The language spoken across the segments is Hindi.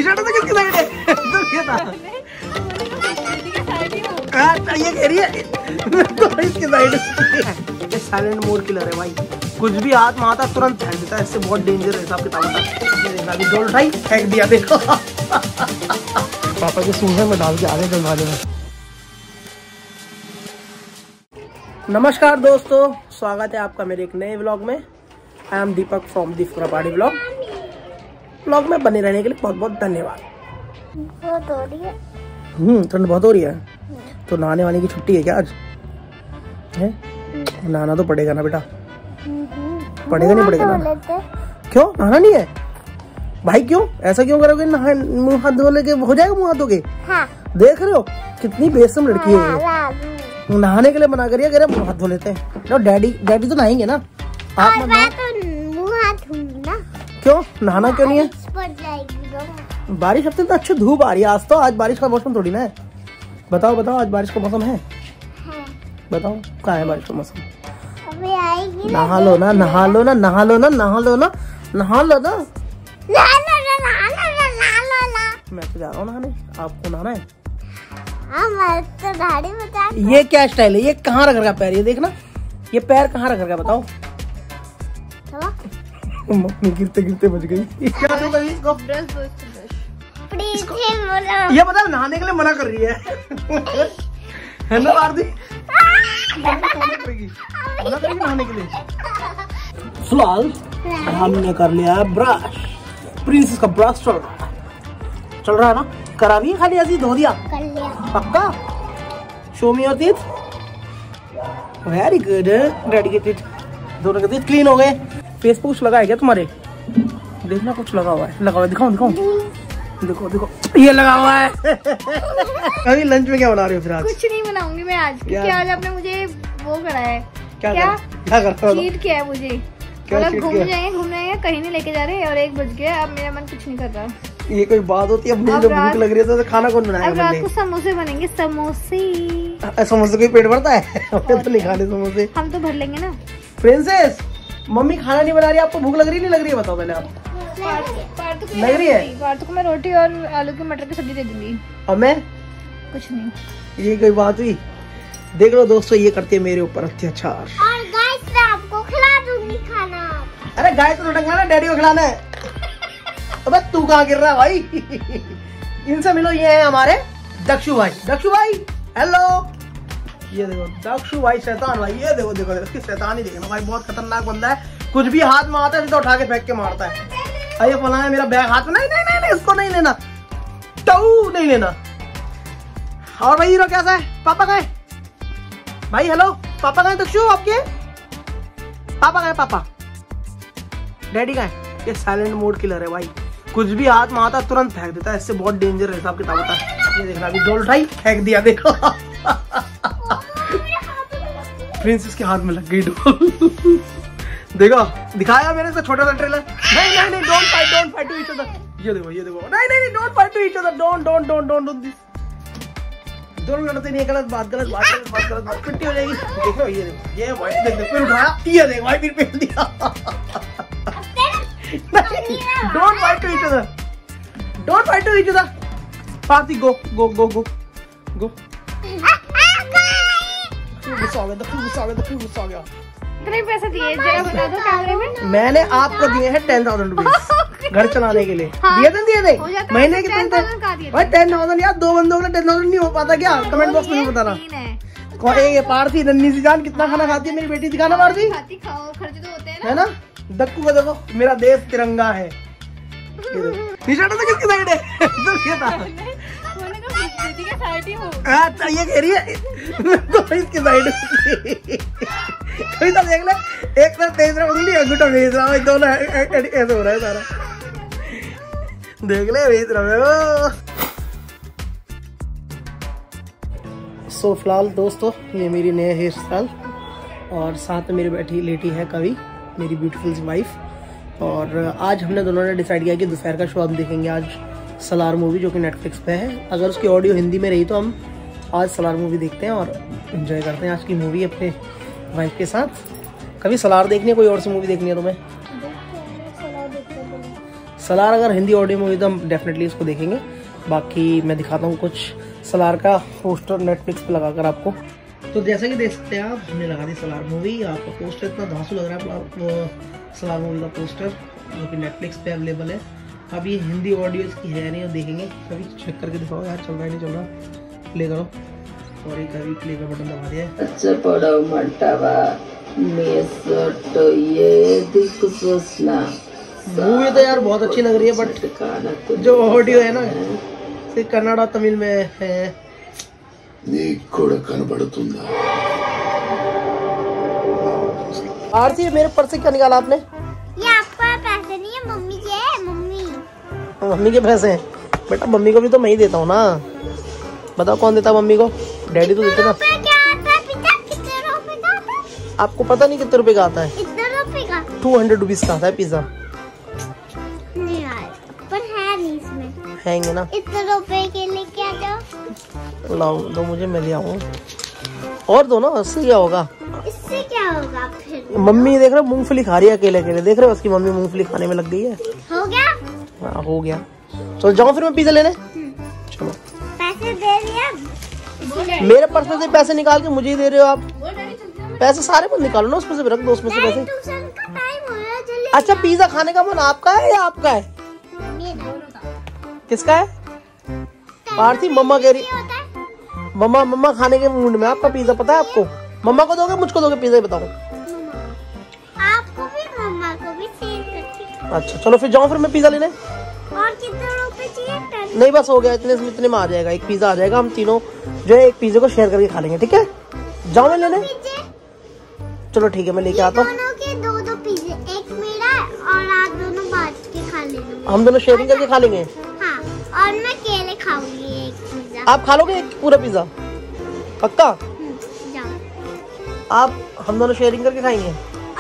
निशाना तो किसकी साइड है? तो ये था ये कह रही है तो इसकी साइड है। ये साइलेंट मोड किलर है भाई, कुछ भी हाथ में आता तुरंत फेंक देता है, इससे बहुत डेंजर है हिसाब किताब होता है। ये देखा अभी डोल उठाई फेंक दिया, देखो पापा के सूंघे में डाल के आगे दरवाजे में। नमस्कार दोस्तों, स्वागत है आपका मेरे एक नए व्लॉग में। I am Deepak from the Furapadi vlog में बने रहने के लिए बहुत बहुत धन्यवाद। बहुत हो रही है। ठंड बहुत हो रही है। तो नहाने वाने की छुट्टी है क्या आज? है नहाना तो पड़ेगा ना बेटा, पड़ेगा नहीं पड़ेगा ना? क्यों नहाना नहीं है भाई? क्यों ऐसा क्यों करोगे? मुँह हाथ धो लेके हो जाएगा, मुँह हाथ धोगे। हाँ। देख रहे हो कितनी बेशरम लड़की है। नहाने के लिए मना करिए, अगर मुँह हाथ धो लेते हैं तो डैडी तो नहाएंगे ना, आप मत मुँह हाथ धोना। क्यों नहाना क्यों नहीं है? बारिश अब तो अच्छी धूप आ रही है। आज तो आज बारिश का मौसम थोड़ी ना है। बताओ आज बारिश का मौसम है? बताओ कहाँ है बारिश का मौसम? अभी आएगी। नहा लो ना। मैं तो जा रहा हूँ नहाने, आपको नहाना है? तो दाढ़ी बचा। ये क्या स्टाइल है? ये कहाँ रख रखा पैर? ये देखना, ये पैर कहाँ रख रखा बताओ। मम्मी गिरते गिरते बच गई। क्या दूंगा इसको? ये बता, नहाने के लिए मना कर रही है ना आरती? मना करेगी नहाने के लिए। फिलहाल हमने कर लिया ब्रश, प्रिंसेस का ब्रश चल रहा है ना? करा भी खाली ऐसे धो दिया? कर लिया। पक्का? Show me your teeth. Very good. Daddy के टीथ दोनों के टीथ क्लीन हो गए। फेस पे कुछ लगा है क्या तुम्हारे? देखना कुछ लगा हुआ है। दिखाओ देखो ये लगा हुआ है। अभी लंच में क्या बना रहे हो फिर आज? कुछ नहीं बनाऊंगी मैं आज, क्योंकि आज आपने मुझे वो करा है। क्या करा? चीट किया है मुझे। मतलब घूमने जाएंगे कहीं नहीं लेके जा रहे, और 1 बज गया। अब मेरा मन कुछ नहीं कर रहा। ये कोई बात होती है? मुझे जब भूख लग रही है तो खाना कौन बनाएगा? अब रात को समोसे बनेंगे। समोसे कोई पेट भरता है? तो नहीं खाने समोसे, हम तो भर लेंगे ना। प्रिंसेस मम्मी खाना नहीं बना रही, आपको भूख लग रही नहीं लग रही है? बताओ पहले आप। लग रही है? पार्थ को मैं रोटी और आलू की मटर की सब्जी दे दूंगी। और मैं कुछ नहीं। ये कोई बात हुई? देख लो दोस्तों, ये करती है मेरे ऊपर अत्याचार। और गाइस मैं आपको खिला दूंगी खाना। अरे गाय तो ढंगना ना, डैडी को खिलाना है। अबे तू कहाँ गिर रहा है भाई? इनसे मिलो, ये है हमारे दक्षु भाई। हेलो। ये देखो दक्षु भाई, शैतान भाई। ये देखो इसकी शैतानी देखना भाई, बहुत खतरनाक बंदा है। कुछ भी हाथ में आता है सीधा उठा के फेंक के मारता है। अरे फला है मेरा बैग हाथ में। नहीं इसको नहीं लेना, नहीं लेना। और भाई हीरो कैसा है? पापा कहाँ है भाई? हेलो पापा कहाँ है? दक्षु आपके पापा कहाँ है? पापा डैडी कहाँ है? ये साइलेंट मोड किलर है भाई, कुछ भी हाथ में आता तुरंत फेंक देता है, इससे बहुत डेंजर हिसाब किताब होता है। ये देखना अभी डोल उठाई फेंक दिया, देखो प्रिंसेस के हाथ में लग गई डोल। देखो दिखाया मैंने इसका छोटा सा ट्रेलर। नहीं don't fight to each other. ये देखो नहीं don't fight to each other. Don't do this. दोनों लड़ते नहीं, गलत बात पिट्टी हो जाएगी। देखो ये देखो, ये भाई देख फिर उठाया, ये देखो भाई फिर फेंक दिया। Don't fight to each other. Party go. गुस्सा आ गया। कितने पैसे दिए जरा बता दो कैमरे में। मैंने आपको दिए हैं 10,000 रुपीज घर चलाने के लिए। हाँ, दिए थे महीने के 10,000 भाई 10,000 यार, 2 बंदों के 10,000 नहीं हो पाता क्या? कमेंट बॉक्स में बताना। ये पार्थी नन्ही सी जान कितना खाना खाती है मेरी बेटी? दिखाना पार्थी। खाओ, खर्चे तो होते हैं है ना? दक्कू को देखो, मेरा देश तिरंगा है। निशाना तो किसकी साइड है? ये कह रही है तो इसकी साइड। कोई तो देख ले, एक तरफ तेज उंगली अंगूठा भेज रहा है, दोनों ऐसे हो रहा है सारा। देख ले भेज रहा है। सो फिलहाल दोस्तों, ये मेरी नया हेयर स्टाइल, और साथ में मेरी बैठी लेटी है कवि, मेरी ब्यूटीफुल वाइफ। और आज हमने दोनों ने डिसाइड किया कि दोपहर का शो हम देखेंगे आज सलार मूवी, जो कि नेटफ्लिक्स पे है। अगर उसकी ऑडियो हिंदी में रही तो हम आज सलार मूवी देखते हैं और एंजॉय करते हैं आज की मूवी अपने वाइफ के साथ। कभी सलार देखनी है, कोई और सी मूवी देखनी है तुम्हें? सलार अगर हिंदी ऑडियो में हुई तो हम डेफिनेटली इसको देखेंगे। बाकी मैं दिखाता हूँ कुछ सलार का पोस्टर नेटफ्लिक्स पे लगाकर आपको। तो जैसा कि देख सकते हैं आप, हमने लगा दी सलार मूवी। आपका पोस्टर इतना धांसू लग रहा है, सलार मूवी का पोस्टर जो कि नेटफ्लिक्स पे अवेलेबल है। अब ये हिंदी ऑडियो इसकी है नहीं, और देखेंगे। कभी चेक करके दिखाओ यार, चल रहा है नहीं चल रहा। प्ले करो, और एक कभी प्ले का बटन दबा दिया है। अच्छा पड़ो मटावा ये मूवी तो यार बहुत अच्छी लग रही है, बट जो ऑडियो है ना सिर्फ कन्नड़ और तमिल में है। आरती, मेरे पर्स से क्या निकाला आपने? ये आपका पैसे नहीं है, मम्मी के है। मम्मी के पैसे हैं बेटा, मम्मी को भी तो मैं ही देता हूँ ना। बताओ कौन देता है मम्मी को? डैडी तो देते ना। आपको पता नहीं कितने रुपए का आता है? 200 रुपीज का आता है पिज्जा। नहीं यार, पर है नहीं इसमें। हैंगे ना, इतने रुपए के लिए क्या जाओ? लाओ दो मुझे, मैं ले आऊँ। और दो ना, इससे क्या होगा? इससे क्या होगा फिर? मम्मी देख रहे हो मूंगफली खा रही है अकेले अकेले, देख रहे हो उसकी मम्मी मूंगफली खाने में लग गई है। हो गया? हाँ हो गया। चलो जाओ फिर मैं पिज्जा लेने। चलो पैसे दे दिया। मेरे पर्स में से पैसे निकाल के मुझे ही दे रहे हो आप? पैसे सारे मत निकालो ना, उसमें से रख दो, उसमें से पैसे। ट्यूशन का टाइम हो रहा है, जल्दी। अच्छा पिज्जा खाने का मन आपका है या आपका है? किसका है? आरती मम्मा कह रही, मम्मा खाने के मूड में। आपका पिज्जा पता है आपको? मम्मा को दोगे मुझको दोगे पिज्जा? बताओ। आपको भी मम्मा को भी चाहिए। अच्छा चलो फिर जाओ, फिर मैं पिज्जा लेने। और कितने रुपए चाहिए? नहीं बस हो गया, इतने में आ जाएगा। एक पिज्जा आ जाएगा, हम तीनों जो है एक पिज्जा को शेयर करके खा लेंगे, ठीक है? जाओ मैं लेने। चलो ठीक है, मैं लेके आता हूँ। दोनों के दो पिज्जे, एक मेरा और आप दोनों बांट के खा लेंगे। हम दोनों शेयरिंग करके खा लेंगे। हाँ, और मैं अकेले खाऊंगी एक पिज्जा। आप खा लोगे एक पूरा पिज्जा? पक्का? जाओ। आप हम दोनों शेयरिंग करके खाएंगे।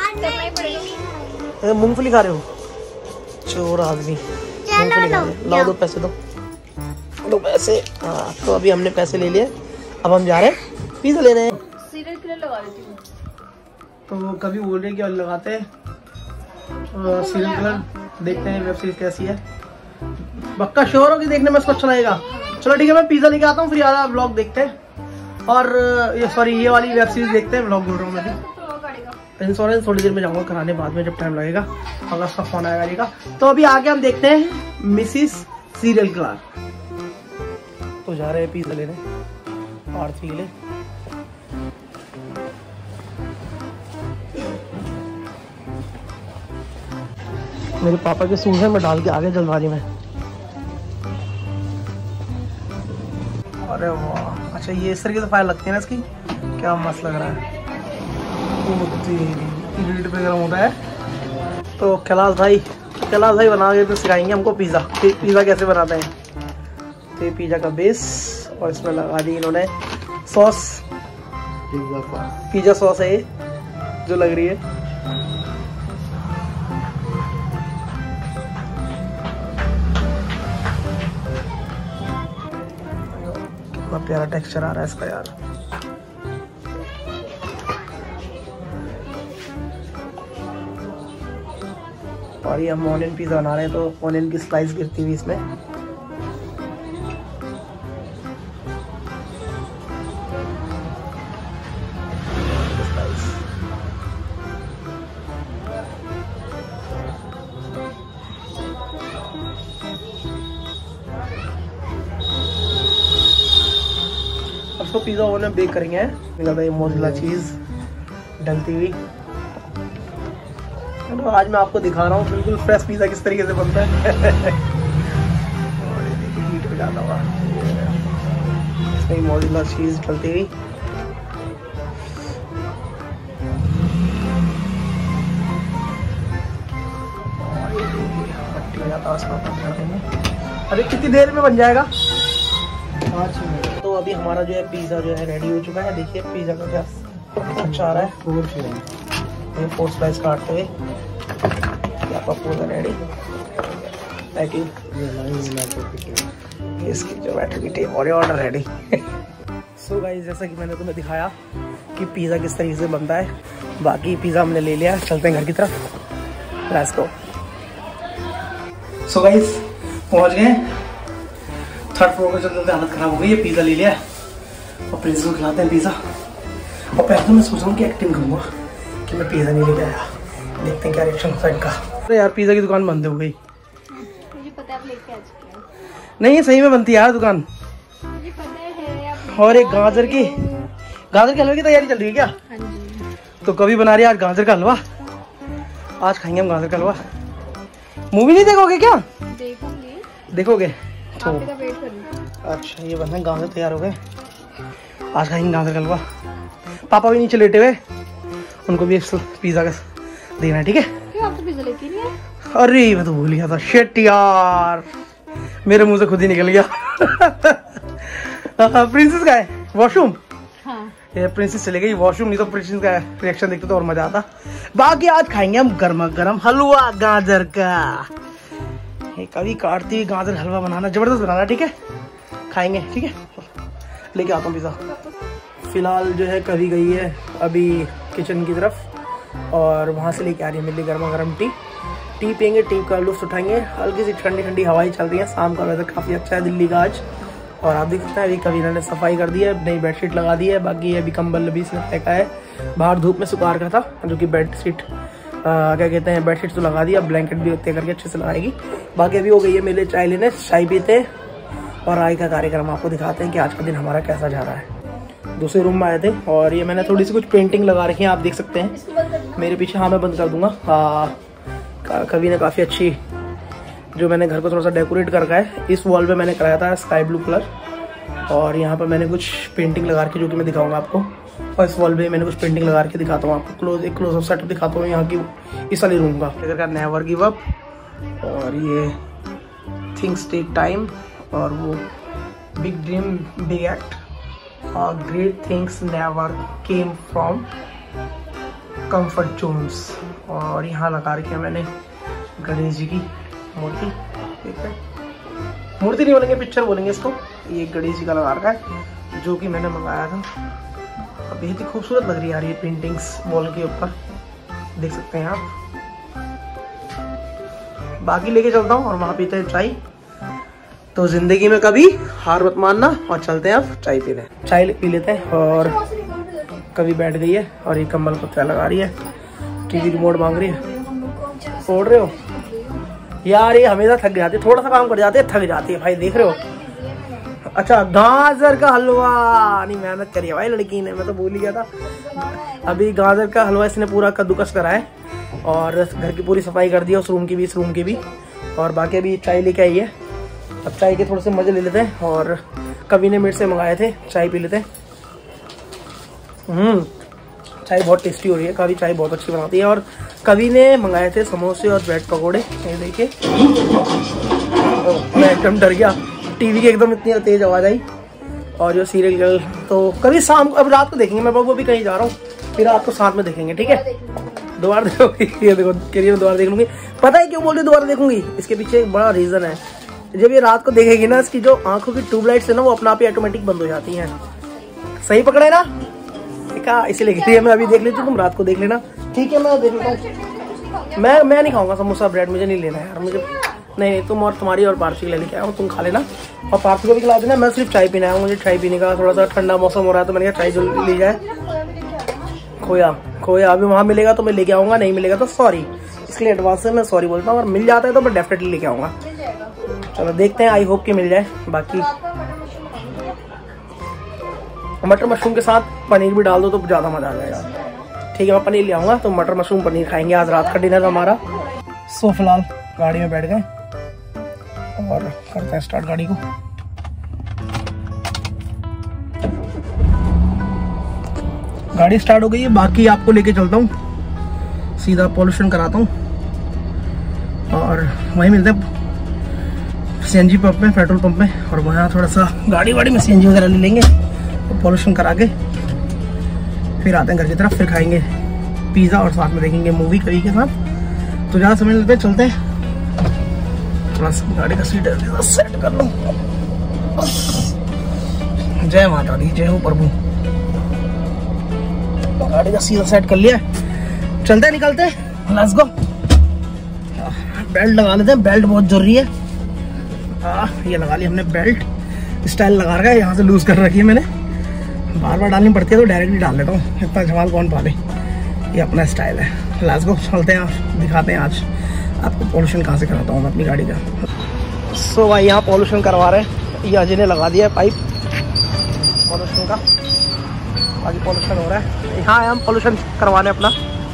मूंगफली खा रहे हो? चोर आदमी। मूंगफली खा रहे हो। लाओ दो पैसे, दो पैसे। हाँ तो अभी हमने पैसे ले लिए, अब हम जा रहे हैं पिज्जा लेने। सीरियल किलर लगा देती हूँ। तो कभी बोल रहे कि और लगाते हैं सीरियल किलर, देखते हैं वेब सीरीज कैसी है। पक्का श्योर हो कि देखने में इसको अच्छा लगेगा? चलो ठीक है, मैं पिज्जा लेके आता हूँ, फिर यार व्लॉग देखते हैं। और ये वाली वेब सीरीज देखते हैं। व्लॉग बोल रहा हूँ मैं भी। इंश्योरेंस थोड़ी देर में जाऊंगा कराने, बाद में जब टाइम लगेगा, अगर उसका फोन आएगा जी का। तो अभी आगे हम देखते हैं मिसिस सीरियल किलर। तो जा रहे हैं पिज्जा लेने आरती के लिए। मेरे पापा के सूट है, मैं डाल के आगे जल्दबाजी में। अरे वाह, अच्छा ये इस तरीके से फाइल लगती है ना इसकी, क्या मस्त लग रहा है। हीट पे गर्म होता है। तो कैलाश भाई बना के तो सिखाएंगे हमको पिज़्ज़ा। पिज़्ज़ा कैसे बनाते हैं। तो ये पिज़्ज़ा का बेस, और इसमें लगा दी इन्होंने सॉस, पिज़्ज़ा सॉस है ये जो लग रही है। कितना प्यारा टेक्सचर आ रहा है इसका यार। और ये हम ऑनियन पिज़्ज़ा बना रहे हैं, तो ऑनियन की स्लाइस गिरती हुई इसमें। अब इसको पिज़्ज़ा ओवन में बेक करेंगे। ये मोज़रेला चीज़ डलती हुई। तो आज मैं आपको दिखा रहा हूँ बिल्कुल फ्रेश पिज़्ज़ा किस तरीके से बनता है। और ये देखिए हीट पे डाला हुआ, इसमें मोज़रेला चीज़ डलती हुई। अरे कितनी देर में बन जाएगा? 5 मिनट। तो अभी हमारा जो है पिज़्ज़ा जो है रेडी हो चुका है। देखिए पिज़्ज़ा का क्या अच्छा आ रहा है। 4 स्लाइस काटते हुए आपका पूरा रेडी। इसकी जो बैटर की टेप और ऑर्डर रेडी। सो गाइस, जैसा कि मैंने तुम्हें दिखाया कि पिज़्ज़ा किस तरीके से बनता है, बाकी पिज़्ज़ा हमने ले लिया। चलते हैं घर की तरफ। Let's go. सो गाइस पहुंच गए थर्ड फ्लोर पे। चलते हालत खराब हो गई है। पिज्जा ले लिया और प्रिंसेस को खिलाते हैं पिज्जा। और पहले तो मैं सोच रहा हूँ कि एक्टिंग करूँगा कि मैं पिज्जा नहीं लेके आया। देखते हैं क्या रिएक्शन होता है इनका। अरे यार पिज्जा की दुकान बंद हो गई। मुझे पता है आप लेके आ चुके हैं। नहीं ये सही में बनती है यार दुकान। मुझे पता है आप। और एक गाजर के हलवे की तैयारी चल रही है क्या? हाँ जी। तो कभी बना रही है आज गाजर का हलवा। आज खाएंगे हम गाजर का हलवा। मूवी नहीं देखोगे क्या? देखूंगी। देखोगे तो आपका वेट कर रही हूँ। अच्छा ये बना गाजर तैयार हो गए। आज खाएंगे गाजर का हलवा। पापा भी नीचे लेटे हुए, उनको भी पिज्जा का देना है। ठीक है। क्यों आप तो पिज्जा लेके नहीं आए? अरे मैं तो भूल गया था। शिट यार मेरे मुंह से खुद ही निकल गया। प्रिंसेस का है वॉशरूम। हाँ। ये प्रिंसेस चले गई वॉशरूम, नहीं तो प्रिंसेस का रिएक्शन देखते तो और मजा आता। बाकी आज खाएंगे हम गर्मा गर्म हलवा गाजर का। ये कभी काटती हुई गाजर हलवा बनाना, जबरदस्त बनाना। ठीक है खाएंगे। ठीक है लेके आता हूँ पिज्जा। फिलहाल जो है कभी गई है अभी किचन की तरफ और वहाँ से लेके आ रही है मेरे लिए गर्मा गर्म टी पियेंगे। टी का लुत्फ उठाएंगे। हल्की सी ठंडी ठंडी हवाएं चल रही है। शाम का वेदर काफ़ी अच्छा है दिल्ली का आज। और आप देख सकते हैं अभी कभी इन्होंने सफाई कर दी है, नई बेडशीट लगा दी है। बाकी अभी कंबल भी इसने फेंका है, बाहर धूप में सुखा रखा था, जो कि बेडशीट क्या कहते हैं बेडशीट तो लगा दिया, ब्लैंकेट भी तय करके अच्छे से लगाएगी। बाकी अभी हो गई है मेरे लिए चाय लेने, चाय पीते और आगे का कार्यक्रम आपको दिखाते हैं कि आज का दिन हमारा कैसा जा रहा है। दूसरे रूम में आए थे और ये मैंने थोड़ी सी कुछ पेंटिंग लगा रखी है, आप देख सकते हैं मेरे पीछे। हाँ मैं बंद कर दूंगा। कभी ने काफ़ी अच्छी जो मैंने घर को थोड़ा सा डेकोरेट कर रखा है। इस वॉल पे मैंने कराया था स्काई ब्लू कलर और यहाँ पर मैंने कुछ पेंटिंग लगा रखी जो कि मैं दिखाऊंगा आपको। और इस वॉल पे मैंने कुछ पेंटिंग लगा के दिखाता हूँ आपको। एक क्लोज अप सेटअप दिखाता हूँ यहाँ की इस वाली रूम का नेवर गिव अप। और ये थिंग्स टेक टाइम और वो बिग ड्रीम बिग एक्ट और great things never came from comfort zones. और यहाँ लगा रखी है मैंने गणेश जी की मूर्ति। ठीक है मूर्ति नहीं बोलेंगे पिक्चर बोलेंगे इसको। ये गणेश जी का लगा रखा है जो कि मैंने मंगाया था। बेहद ही खूबसूरत लग रही है यार ये पेंटिंग्स वॉल के ऊपर, देख सकते हैं आप। बाकी लेके चलता हूँ और वहाँ पीते हैं चाय। तो जिंदगी में कभी हार मत मानना और चलते हैं अब चाय पीने। चाय पी लेते हैं। और कभी बैठ गई है और ये कंबल पत्ता लगा रही है, टीवी रिमोट मांग रही है। छोड़ रहे हो यार, ये हमेशा थक जाती है, थोड़ा सा काम कर जाती है थक जाती है भाई, देख रहे हो। अच्छा गाजर का हलवा, नहीं मेहनत करी है भाई लड़की ने, मैं तो भूल ही गया था। अभी गाजर का हलवा इसने पूरा कद्दूकस करा है और घर की पूरी सफाई कर दी है, उस रूम की भी इस रूम की भी। और बाकी अभी चाय लेके आई है, अब चाय के थोड़े से मजे ले लेते हैं। और कभी ने मेरे से मंगाए थे, चाय पी लेते हैं। चाय बहुत टेस्टी हो रही है, कभी चाय बहुत अच्छी बनाती है। और कभी ने मंगाए थे समोसे और ब्रेड पकौड़े, ये देखिए। मैं एकदम डर गया, टीवी की एकदम इतनी तेज आवाज आई। और जो सीरियल गर्ल तो कभी शाम अब रात को देखेंगे, मैं बाबू अभी कहीं जा रहा हूँ, फिर रात को साथ में देखेंगे। ठीक है दोबारा देखोगी, ये देखो करियर दोबारा देख लूंगी। पता है क्यों बोल रही दोबारा देखूंगी, इसके पीछे एक बड़ा रीजन है। जब ये रात को देखेगी ना, इसकी जो आंखों की ट्यूबलाइट्स है ना वो अपना आप ही ऑटोमेटिक बंद हो जाती हैं। सही पकड़े ना, ठीक है इसलिए मैं अभी देख लेती हूँ, तुम रात को देख लेना। ठीक है मैं देख लेता हूँ। मैं नहीं खाऊंगा समोसा ब्रेड, मुझे नहीं लेना यार, मुझे नहीं। तुम और तुम्हारी और पार्थिव के लिए लेके आओ, तुम खा लेना और पार्थिव को भी खिला देना। मैं सिर्फ चाय पीना है, मुझे चाय पीने का थोड़ा सा ठंडा मौसम हो रहा है तो मैंने कहा चाय जो ली जाए। खोया अभी वहाँ मिलेगा तो मैं लेके आऊंगा, नहीं मिलेगा तो सॉरी, इसलिए एडवांस से मैं सॉरी बोलता हूँ। और मिल जाता है तो मैं डेफिनेटली लेके आऊंगा। चलो देखते हैं, आई होप कि मिल जाए। बाकी मटर मशरूम के साथ पनीर भी डाल दो तो ज़्यादा मजा आ जाएगा। ठीक है मैं पनीर ले आऊँगा, तो मटर मशरूम पनीर खाएंगे आज रात का डिनर हमारा। सो फिलहाल गाड़ी में बैठ गए और करते हैं स्टार्ट गाड़ी को। गाड़ी स्टार्ट हो गई है। बाकी आपको लेके चलता हूँ, सीधा पॉल्यूशन कराता हूँ और वहीं मिलते हैं सीएनजी पंप में, पेट्रोल पंप में। और वहाँ थोड़ा सा गाड़ी वाड़ी में सीएनजी वगैरह ले लेंगे, पॉल्यूशन करा के फिर आते हैं घर की तरफ, फिर खाएंगे पिज़्ज़ा और साथ में देखेंगे मूवी कभी के साथ। तो ज़्यादा समय लेते चलते हैं। थोड़ा सा गाड़ी का सीट सेट कर लूँ। जय माता दी, जय हो प्रभु। गाड़ी का सीधा सेट कर लिया, चलते हैं निकलते हैं, लेट्स गो। बेल्ट लगा लेते हैं, बेल्ट बहुत जरूरी है। ये लगा ली हमने बेल्ट, स्टाइल लगा रखा है, यहाँ से लूज कर रखी है मैंने, बार बार डालनी पड़ती है तो डायरेक्टली डाल लेता हूँ, इतना सवाल कौन पाले। ये अपना स्टाइल है। लेट्स गो, चलते हैं, दिखाते हैं आज आपको पॉल्यूशन कहाँ से कराता हूँ मैं अपनी गाड़ी का। सो भाई यहाँ पॉल्यूशन करवा रहे हैं, ये अजय ने लगा दिया है पाइप पॉल्यूशन का, बाकी पॉल्यूशन हो रहा है। यहाँ हम पॉल्यूशन करवाने अपना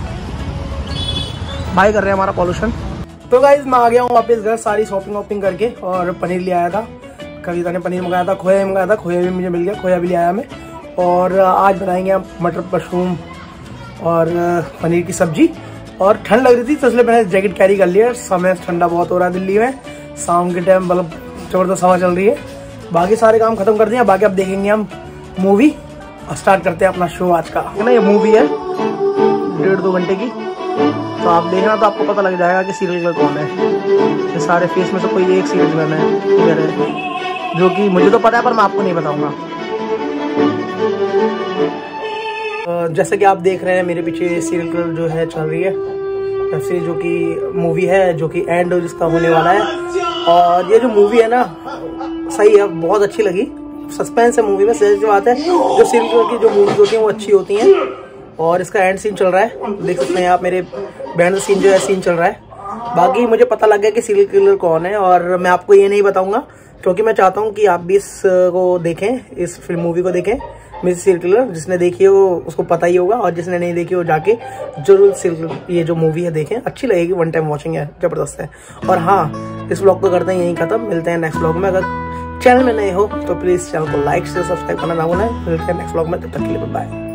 भाई कर रहे हैं हमारा पॉल्यूशन। तो गाइस मैं आ गया हूँ वापस घर, सारी शॉपिंग वॉपिंग करके, और पनीर ले आया था, कविता ने पनीर मंगाया था, खोया मंगाया था, खोया भी मुझे मिल गया, खोया भी ले आया मैं। और आज बनाएंगे हम मटर मशरूम और पनीर की सब्जी। और ठंड लग रही थी तो इसलिए मैंने जैकेट कैरी कर लिया, समय ठंडा बहुत हो रहा है दिल्ली में, शाम के टाइम मतलब जबरदस्त हवा चल रही है। बाकी सारे काम खत्म कर दिए, बाकी अब देखेंगे हम मूवी और स्टार्ट करते हैं अपना शो आज का। है ना, ये मूवी है 1.5-2 घंटे की, तो आप देखना तो आपको पता लग जाएगा कि सीरियल किलर कौन है। ये सारे फेस में से कोई एक सीरियल किलर है, जो कि मुझे तो पता है पर मैं आपको नहीं बताऊंगा। जैसे कि आप देख रहे हैं मेरे पीछे सीरियल किलर जो है चल रही है, ऐसे जो कि मूवी है, जो कि एंड जिसका होने वाला है। और ये जो मूवी है ना सही है, बहुत अच्छी लगी, सस्पेंस है मूवी में, सही बात है। जो सीरियल किलर की जो मूवीज होती हैं वो अच्छी होती हैं। और इसका एंड सीन चल रहा है, देख सकते हैं आप मेरे बैंड सीन जो है सीन चल रहा है। बाकी मुझे पता लग गया कि सीरियल किलर कौन है, और मैं आपको ये नहीं बताऊंगा क्योंकि मैं चाहता हूँ कि आप भी इसको देखें, इस फिल्म मूवी को देखें मिस सीरियल किलर। जिसने देखी हो उसको पता ही होगा, और जिसने नहीं देखी हो जाके जरूर सीरियल ये जो मूवी है देखें, अच्छी लगेगी, वन टाइम वॉचिंग है, जबरदस्त है। और हाँ, इस ब्लॉग को करते हैं यहीं खत्म, मिलते हैं नेक्स्ट ब्लॉग में। अगर चैनल में नए हो तो प्लीज चैनल को लाइक से सब्सक्राइब करना ना भूलें। मिलते हैं नेक्स्ट ब्लॉग में, तब तक के लिए बाय।